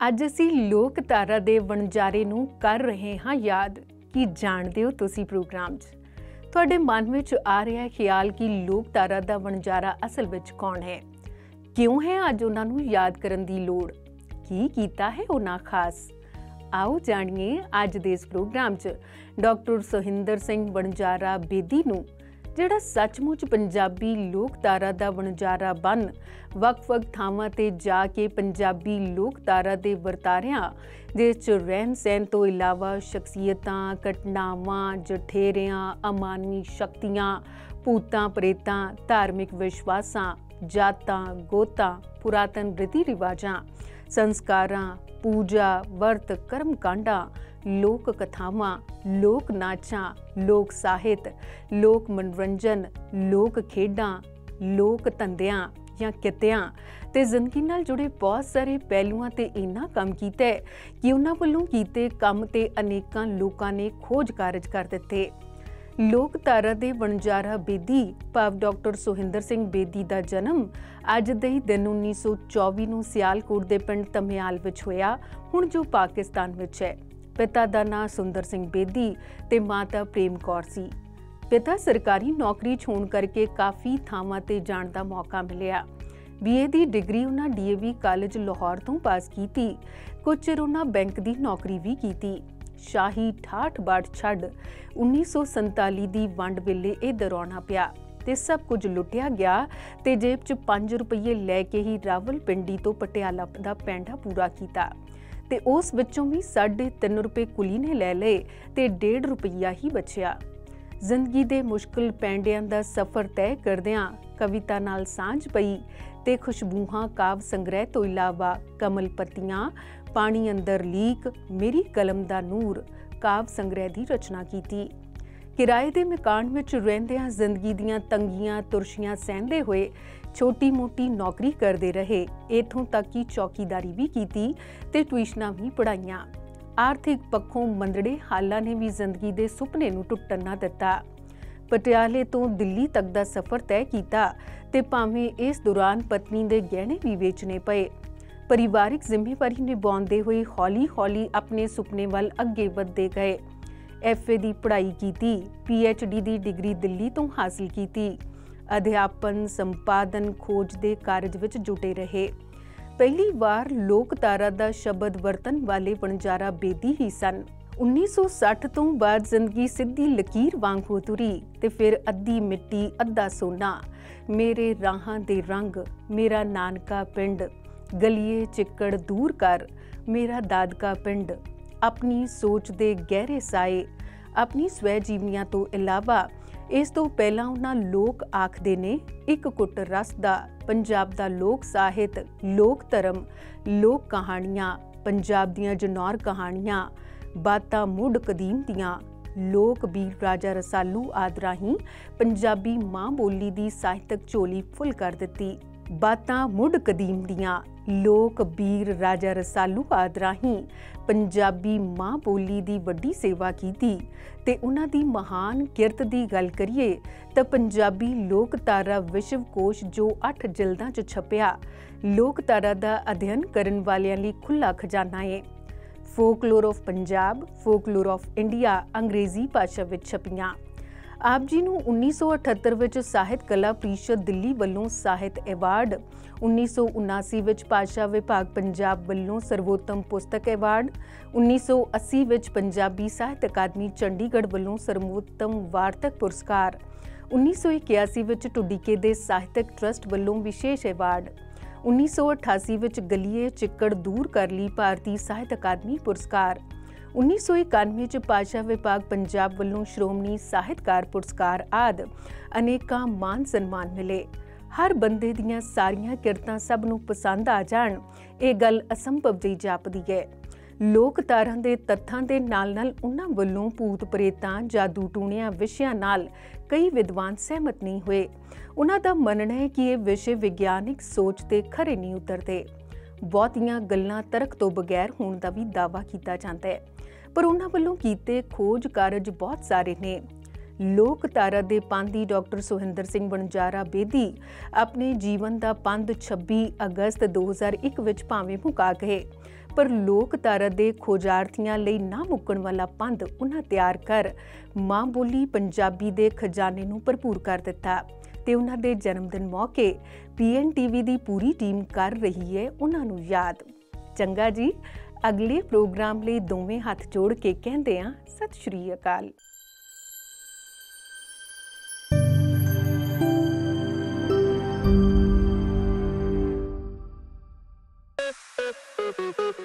ਅੱਜ ਅਸੀਂ ਲੋਕਧਾਰਾ ਦੇ ਵਣਜਾਰੇ ਨੂੰ ਕਰ ਰਹੇ ਹਾਂ ਯਾਦ। ਕੀ ਜਾਣਦੇ ਹੋ ਤੁਸੀਂ ਪ੍ਰੋਗਰਾਮ 'ਚ ਤੁਹਾਡੇ ਮਨ ਵਿੱਚ ਆ ਰਿਹਾ ਖਿਆਲ ਕਿ ਲੋਕਧਾਰਾ ਦਾ ਵਣਜਾਰਾ ਅਸਲ ਵਿੱਚ ਕੌਣ ਹੈ? ਕਿਉਂ ਹੈ ਅੱਜ ਉਹਨਾਂ ਨੂੰ ਯਾਦ ਕਰਨ ਦੀ ਲੋੜ? ਕੀ ਕੀਤਾ ਹੈ ਉਹਨਾਂ ਖਾਸ? ਆਓ ਜਾਣੀਏ ਅੱਜ ਦੇ ਇਸ ਪ੍ਰੋਗਰਾਮ 'ਚ ਡਾਕਟਰ ਸੋਹਿੰਦਰ ਸਿੰਘ ਵਣਜਾਰਾ ਬੇਦੀ ਨੂੰ, ਜਿਹੜਾ ਸੱਚਮੁੱਚ ਪੰਜਾਬੀ ਲੋਕਧਾਰਾ ਦਾ ਵਣਜਾਰਾ ਬਣ ਵੱਖ-ਵੱਖ ਥਾਵਾਂ ਤੇ ਜਾ ਕੇ ਪੰਜਾਬੀ ਲੋਕਧਾਰਾ ਦੇ ਵਰਤਾਰਿਆਂ ਜਿਸ 'ਚ ਰਹਿਣ ਸਹਿਣ ਤੋਂ ਇਲਾਵਾ ਸ਼ਖਸੀਅਤਾਂ, ਘਟਨਾਵਾਂ, ਜਠੇਰਿਆਂ, ਅਮਾਨਵੀ ਸ਼ਕਤੀਆਂ, ਭੂਤਾਂ ਪ੍ਰੇਤਾਂ, ਧਾਰਮਿਕ ਵਿਸ਼ਵਾਸਾਂ, ਜਾਤਾਂ ਗੋਤਾਂ, ਪੁਰਾਤਨ ਰੀਤੀ ਰਿਵਾਜਾਂ, ਸੰਸਕਾਰਾਂ, ਪੂਜਾ, ਵਰਤ, ਕਰਮ ਕਾਂਡਾਂ, ਲੋਕ ਕਥਾਵਾਂ, ਲੋਕ ਨਾਚਾਂ, ਲੋਕ ਸਾਹਿਤ, ਲੋਕ ਮਨੋਰੰਜਨ, ਲੋਕ ਖੇਡਾਂ, ਲੋਕ ਧੰਦਿਆਂ ਜਾਂ ਕਿੱਤਿਆਂ ਤੇ ਜ਼ਿੰਦਗੀ ਨਾਲ ਜੁੜੇ ਬਹੁਤ ਸਾਰੇ ਪਹਿਲੂਆਂ ਤੇ ਇੰਨਾ ਕੰਮ ਕੀਤਾ ਹੈ ਕਿ ਉਹਨਾਂ ਵੱਲੋਂ ਕੀਤੇ ਕੰਮ ਤੇ ਅਨੇਕਾਂ ਲੋਕਾਂ ਨੇ ਖੋਜ ਕਾਰਜ ਕਰ ਦਿੱਤੇ। ਲੋਕਧਾਰਾ ਦੇ ਵਣਜਾਰਾ ਬੇਦੀ ਭਾਵ ਡਾਕਟਰ ਸੋਹਿੰਦਰ ਸਿੰਘ ਬੇਦੀ ਦਾ ਜਨਮ ਅੱਜ ਦੇ ਹੀ ਦਿਨ 1924 ਨੂੰ ਸਿਆਲਕੋਟ ਦੇ ਪਿੰਡ ਧਮਿਆਲ ਵਿੱਚ ਹੋਇਆ, ਹੁਣ ਜੋ ਪਾਕਿਸਤਾਨ ਵਿੱਚ ਹੈ। ਪਿਤਾ ਦਾ ਨਾਂ ਸੁੰਦਰ ਸਿੰਘ ਬੇਦੀ ਤੇ ਮਾਤਾ ਪ੍ਰੇਮ ਕੌਰ ਸੀ। ਪਿਤਾ ਸਰਕਾਰੀ ਨੌਕਰੀ 'ਚ ਹੋਣ ਕਰਕੇ ਕਾਫੀ ਥਾਵਾਂ ਤੇ ਜਾਣ ਦਾ ਮੌਕਾ ਮਿਲਿਆ। BA ਦੀ ਡਿਗਰੀ ਉਹਨਾਂ DAV ਕਾਲਜ ਲਾਹੌਰ ਤੋਂ ਪਾਸ ਕੀਤੀ। ਕੁਝ ਚਿਰ ਉਹਨਾਂ ਬੈਂਕ ਦੀ ਨੌਕਰੀ ਵੀ ਕੀਤੀ। ਸ਼ਾਹੀ ਠਾਠ ਬਾਠ ਛੱਡ 1947 ਦੀ ਵੰਡ ਵੇਲੇ ਇਹ ਦੌਰਾਨਾ ਪਿਆ ਤੇ ਸਭ ਕੁਝ ਲੁੱਟਿਆ ਗਿਆ ਤੇ ਜੇਬ 'ਚ 5 ਰੁਪਏ ਲੈ ਕੇ ਹੀ ਰਾਵਲਪਿੰਡੀ ਤੋਂ ਪਟਿਆਲਾ ਦਾ ਪੈਂਡਾ ਪੂਰਾ ਕੀਤਾ ਤੇ ਉਸ ਵਿੱਚੋਂ ਵੀ 3.5 ਰੁਪਏ ਕੁਲੀ ਨੇ ਲੈ ਲਏ ਤੇ 1.5 ਰੁਪਈਆ ਹੀ ਬਚਿਆ। ਜ਼ਿੰਦਗੀ ਦੇ ਮੁਸ਼ਕਿਲ ਪੈਂਡਿਆਂ ਦਾ ਸਫ਼ਰ ਤੈਅ ਕਰਦਿਆਂ ਕਵਿਤਾ ਨਾਲ ਸਾਂਝ ਪਈ ਤੇ ਖੁਸ਼ਬੂਹਾਂ ਕਾਵ ਸੰਗ੍ਰਹਿ ਤੋਂ ਇਲਾਵਾ ਕਮਲ ਪੱਤੀਆਂ, ਪਾਣੀ ਅੰਦਰ ਲੀਕ, ਮੇਰੀ ਕਲਮ ਦਾ ਨੂਰ ਕਾਵ ਸੰਗ੍ਰਹਿ ਦੀ ਰਚਨਾ ਕੀਤੀ। ਕਿਰਾਏ ਦੇ ਮਕਾਨ ਵਿੱਚ ਰਹਿੰਦਿਆਂ ਜ਼ਿੰਦਗੀ ਦੀਆਂ ਤੰਗੀਆਂ ਤੁਰਸ਼ੀਆਂ ਸਹਿੰਦੇ ਹੋਏ ਛੋਟੀ-ਮੋਟੀ ਨੌਕਰੀ ਕਰਦੇ ਰਹੇ। ਇੱਥੋਂ ਤੱਕ ਕਿ ਚੌਕੀਦਾਰੀ ਵੀ ਕੀਤੀ ਤੇ ਟਿਊਸ਼ਨਾਂ ਵੀ ਪੜ੍ਹਾਈਆਂ। ਆਰਥਿਕ ਪੱਖੋਂ ਮੰਦੜੇ ਹਾਲਾਂ ਨੇ ਵੀ ਜ਼ਿੰਦਗੀ ਦੇ ਸੁਪਨੇ ਨੂੰ ਟੁੱਟਣ ਨਾ ਦਿੱਤਾ। ਪਟਿਆਲੇ ਤੋਂ ਦਿੱਲੀ ਤੱਕ ਦਾ ਸਫ਼ਰ ਤੈਅ ਕੀਤਾ ਤੇ ਭਾਵੇਂ ਇਸ ਦੌਰਾਨ ਪਤਨੀ ਦੇ ਗਹਿਣੇ ਵੀ ਵੇਚਣੇ ਪਏ। ਪਰਿਵਾਰਿਕ ਜ਼ਿੰਮੇਵਾਰੀ ਨਿਭਾਉਂਦੇ ਹੋਏ ਹੌਲੀ-ਹੌਲੀ ਆਪਣੇ ਸੁਪਨੇ ਵੱਲ ਅੱਗੇ ਵਧਦੇ ਗਏ। FA ਦੀ ਪੜ੍ਹਾਈ ਕੀਤੀ, PhD ਦੀ ਡਿਗਰੀ ਦਿੱਲੀ ਤੋਂ ਹਾਸਿਲ ਕੀਤੀ। ਅਧਿਆਪਨ, ਸੰਪਾਦਨ, ਖੋਜ ਦੇ ਕਾਰਜ ਵਿੱਚ ਜੁਟੇ ਰਹੇ। ਪਹਿਲੀ ਵਾਰ ਲੋਕਧਾਰਾ ਦਾ ਸ਼ਬਦ ਵਰਤਣ ਵਾਲੇ ਵਣਜਾਰਾ ਬੇਦੀ ਹੀ ਸਨ। 1960 ਤੋਂ ਬਾਅਦ ਜ਼ਿੰਦਗੀ ਸਿੱਧੀ ਲਕੀਰ ਵਾਂਗ ਹੋ ਤੁਰੀ ਤੇ ਫਿਰ ਅੱਧੀ ਮਿੱਟੀ ਅੱਧਾ ਸੋਨਾ, ਮੇਰੇ ਰਾਹਾਂ ਦੇ ਰੰਗ, ਮੇਰਾ ਨਾਨਕਾ ਪਿੰਡ, ਗਲੀਏ ਚਿੱਕੜ ਦੂਰ ਕਰ, ਮੇਰਾ ਦਾਦਕਾ ਪਿੰਡ, ਆਪਣੀ ਸੋਚ ਦੇ ਗਹਿਰੇ ਸਾਏ, ਆਪਣੀ ਸਵੈ ਜੀਵਨੀਆਂ ਤੋਂ ਇਲਾਵਾ ਇਸ ਤੋਂ ਪਹਿਲਾਂ ਉਹਨਾਂ ਲੋਕ ਆਖਦੇ ਨੇ ਇੱਕ ਕੁੱਟ ਰਸ ਦਾ, ਪੰਜਾਬ ਦਾ ਲੋਕ ਸਾਹਿਤ, ਲੋਕ ਧਰਮ, ਲੋਕ ਕਹਾਣੀਆਂ, ਪੰਜਾਬ ਦੀਆਂ ਜਨੌਰ ਕਹਾਣੀਆਂ, ਬਾਤਾਂ ਮੁੱਢ ਕਦੀਮ ਦੀਆਂ, ਲੋਕ ਬੀਰ ਰਾਜਾ ਰਸਾਲੂ ਆਦਿ ਰਾਹੀਂ ਪੰਜਾਬੀ ਮਾਂ ਬੋਲੀ ਦੀ ਸਾਹਿਤਕ ਝੋਲੀ ਫੁੱਲ ਕਰ ਦਿੱਤੀ। ਬਾਤਾਂ ਮੁੱਢ ਕਦੀਮ ਦੀਆਂ, ਲੋਕ ਬੀਰ ਰਾਜਾ ਰਸਾਲੂ ਆਦਿ ਰਾਹੀਂ ਪੰਜਾਬੀ ਮਾਂ ਬੋਲੀ ਦੀ ਵੱਡੀ ਸੇਵਾ ਕੀਤੀ ਤੇ ਉਹਨਾਂ ਦੀ ਮਹਾਨ ਕਿਰਤ ਦੀ ਗੱਲ ਕਰੀਏ ਤਾਂ ਪੰਜਾਬੀ ਲੋਕਧਾਰਾ ਵਿਸ਼ਵ ਕੋਸ਼ ਜੋ 8 ਜਿਲਦਾਂ 'ਚ ਛਪਿਆ, ਲੋਕਧਾਰਾ ਦਾ ਅਧਿਐਨ ਕਰਨ ਵਾਲਿਆਂ ਲਈ ਖੁੱਲ੍ਹਾ ਖਜ਼ਾਨਾ ਹੈ। Folklore of Punjab, folklore of India ਅੰਗਰੇਜ਼ੀ ਭਾਸ਼ਾ ਵਿੱਚ ਛਪੀਆਂ। ਆਪ ਜੀ ਨੂੰ 1978 ਵਿੱਚ ਸਾਹਿਤ ਕਲਾ ਪ੍ਰੀਸ਼ਦ ਦਿੱਲੀ ਵੱਲੋਂ ਸਾਹਿਤ ਐਵਾਰਡ, 1979 ਵਿੱਚ ਭਾਸ਼ਾ ਵਿਭਾਗ ਪੰਜਾਬ ਵੱਲੋਂ ਸਰਵੋਤਮ ਪੁਸਤਕ ਐਵਾਰਡ, 1980 ਵਿੱਚ ਪੰਜਾਬੀ ਸਾਹਿਤ ਅਕਾਦਮੀ ਚੰਡੀਗੜ੍ਹ ਵੱਲੋਂ ਸਰਵੋਤਮ ਵਾਰਤਕ ਪੁਰਸਕਾਰ, 1981 ਵਿੱਚ ਢੁੱਡੀਕੇ ਦੇ ਸਾਹਿਤਕ ਟਰੱਸਟ ਵੱਲੋਂ ਵਿਸ਼ੇਸ਼ ਐਵਾਰਡ, 1988 ਵਿੱਚ ਗਲੀਏ ਚਿੱਕੜ ਦੂਰ ਕਰ ਲਈ ਭਾਰਤੀ ਸਾਹਿਤ ਅਕਾਦਮੀ ਪੁਰਸਕਾਰ, 1991 ਚ ਭਾਸ਼ਾ ਵਿਭਾਗ ਪੰਜਾਬ ਵੱਲੋਂ ਸ਼੍ਰੋਮਣੀ ਸਾਹਿਤਕਾਰ ਪੁਰਸਕਾਰ ਆਦਿ ਅਨੇਕਾਂ ਮਾਨ ਸਨਮਾਨ ਮਿਲੇ। ਹਰ ਬੰਦੇ ਦੀਆਂ ਸਾਰੀਆਂ ਕਿਰਤਾਂ ਸਭ ਨੂੰ ਪਸੰਦ ਆ ਜਾਣ, ਇਹ ਗੱਲ ਅਸੰਭਵ ਜਿਹੀ ਜਾਪਦੀ ਹੈ। ਲੋਕਧਾਰਾ ਦੇ ਤੱਥਾਂ ਦੇ ਨਾਲ-ਨਾਲ ਉਹਨਾਂ ਵੱਲੋਂ ਭੂਤ ਪ੍ਰੇਤਾਂ, ਜਾਦੂ ਟੂਣਿਆਂ ਵਿਸ਼ਿਆਂ ਨਾਲ ਕਈ ਵਿਦਵਾਨ ਸਹਿਮਤ ਨਹੀਂ ਹੋਏ। ਉਹਨਾਂ ਦਾ ਮੰਨਣਾ ਹੈ ਕਿ ਇਹ ਵਿਸ਼ੇ ਵਿਗਿਆਨਿਕ ਸੋਚ ਤੇ ਖਰੇ ਨਹੀਂ ਉਤਰਦੇ। ਬਹੁਤੀਆਂ ਗੱਲਾਂ ਤਰਕ ਤੋਂ ਬਗੈਰ ਹੋਣ ਦਾ ਵੀ ਦਾਅਵਾ ਕੀਤਾ ਜਾਂਦਾ ਹੈ, ਪਰ ਉਹਨਾਂ ਵੱਲੋਂ ਕੀਤੇ ਖੋਜ ਕਾਰਜ ਬਹੁਤ ਸਾਰੇ ਨੇ। ਲੋਕਧਾਰਾ ਦੇ ਪਾਂਧੀ ਡਾਕਟਰ ਸੋਹਿੰਦਰ ਸਿੰਘ ਵਣਜਾਰਾ ਬੇਦੀ ਆਪਣੇ ਜੀਵਨ ਦਾ ਪੰਧ 26 ਅਗਸਤ 2001 ਵਿੱਚ ਭਾਵੇਂ ਮੁਕਾ ਗਏ, ਪਰ ਲੋਕਧਾਰਾ ਦੇ ਖੋਜਾਰਥੀਆਂ ਲਈ ਨਾ ਮੁੱਕਣ ਵਾਲਾ ਪੰਧ ਉਹਨਾਂ ਤਿਆਰ ਕਰ ਮਾਂ ਬੋਲੀ ਪੰਜਾਬੀ ਦੇ ਖਜ਼ਾਨੇ ਨੂੰ ਭਰਪੂਰ ਕਰ ਦਿੱਤਾ ਤੇ ਉਹਨਾਂ ਦੇ ਜਨਮ ਦਿਨ ਮੌਕੇ PNTV ਦੀ ਪੂਰੀ ਟੀਮ ਕਰ ਰਹੀ ਹੈ ਉਹਨਾਂ ਨੂੰ ਯਾਦ। ਚੰਗਾ ਜੀ, ਅਗਲੇ ਪ੍ਰੋਗਰਾਮ ਲਈ ਦੋਵੇਂ ਹੱਥ ਜੋੜ ਕੇ ਕਹਿੰਦੇ ਹਾਂ ਸਤਿ ਸ਼੍ਰੀ ਅਕਾਲ।